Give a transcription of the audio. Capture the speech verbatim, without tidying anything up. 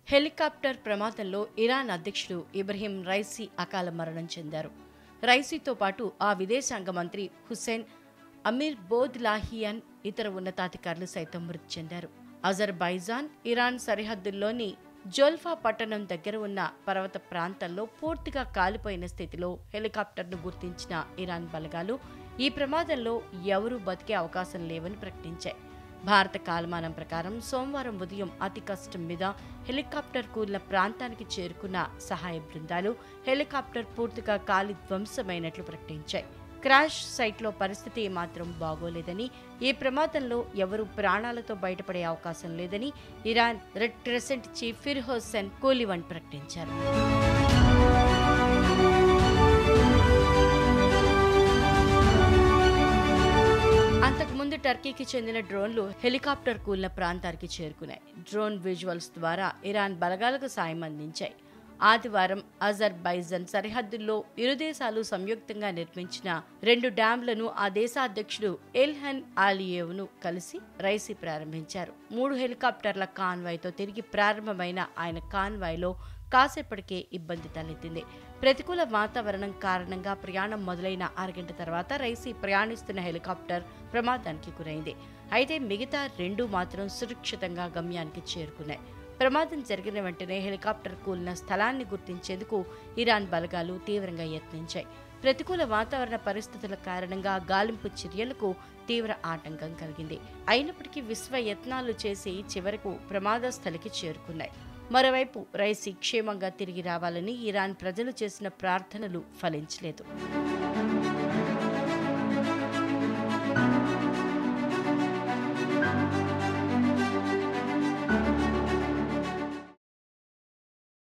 Helicopter ప్రమాదంలో Iran అధ్యక్షుడు Ebrahim Raisi అకాల మరణం చెందారు. రైసీతో పాటు ఆ విదేశాంగ మంత్రి హుస్సేన్ అమీర్ బోద్లాహియాన్, ఇతర ఉన్నతాధికారులు సైతం మృతి చెందారు. అజర్బైజాన్, ఇరాన్ సరిహద్దుల్లోని జోల్ఫా పట్టణం దగ్గర ఉన్న పర్వత ప్రాంతంలో పూర్తిగా కాలిపోయిన స్థితిలో హెలికాప్టర్ను గుర్తించిన ఇరాన్ బలగాలు ఈ ప్రమాదంలో ఎవరూ బతికే అవకాశం లేవని ప్రకటించాయి. భారత కాలమానం ప్రకారం సోమవారం ఉదయం అతి కష్టం మీద హెలికాప్టర్ కూలిన ప్రాంతానికి చేరుకున్న సహాయ బృందాలు హెలికాప్టర్ పూర్తిగా కాలి ధ్వంసమైనట్లు ప్రకటించాయి. క్రాష్ సైట్లో పరిస్థితి ఏమాత్రం బాగోలేదని, ఈ ప్రమాదంలో ఎవరూ ప్రాణాలతో బయటపడే అవకాశం లేదని Iran red crescent chief Pirhossein Kolivand ప్రకటించారు. అంతకుముందు టర్కీకి చెందిన డ్రోన్లు హెలికాప్టర్ కూలిన ప్రాంతానికి చేరుకున్నాయి. డ్రోన్ విజువల్స్ ద్వారా ఇరాన్ బలగాలకు సాయం అందించాయి. ఆదివారం అజర్బైజాన్ సరిహద్దుల్లో ఇరు దేశాలు సంయుక్తంగా నిర్మించిన రెండు డ్యాంలను ఆ దేశ అధ్యక్షుడు ఇల్హన్ అలియేవ్ను కలిసి రైసీ ప్రారంభించారు. మూడు హెలికాప్టర్ల కాన్వాయ్తో తిరిగి ప్రారంభమైన ఆయన కాన్వాయ్లో కాసేపటికే ఇబ్బంది తలెత్తింది. ప్రతికూల వాతావరణం కారణంగా ప్రయాణం మొదలైన అరగంట తర్వాత రైసీ ప్రయాణిస్తున్న హెలికాప్టర్ ప్రమాదానికి గురైంది. అయితే మిగతా రెండు మాత్రం సురక్షితంగా గమ్యానికి చేరుకున్నాయి. ప్రమాదం జరిగిన వెంటనే హెలికాప్టర్ కూలిన స్థలాన్ని గుర్తించేందుకు ఇరాన్ బలగాలు తీవ్రంగా యత్నించాయి. ప్రతికూల వాతావరణ పరిస్థితుల కారణంగా గాలింపు చర్యలకు తీవ్ర ఆటంకం కలిగింది. అయినప్పటికీ విశ్వ యత్నాలు చేసి చివరకు ప్రమాద స్థలికి చేరుకున్నాయి. మరోవైపు రైసీ క్షేమంగా తిరిగి రావాలని ఇరాన్ ప్రజలు చేసిన ప్రార్థనలు ఫలించలేదు.